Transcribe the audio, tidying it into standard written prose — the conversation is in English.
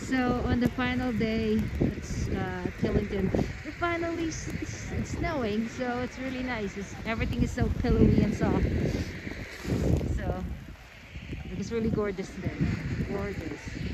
So on the final day, it's Killington. It finally it's snowing, so it's really nice. Everything is so pillowy and soft. So it was really gorgeous today. Gorgeous.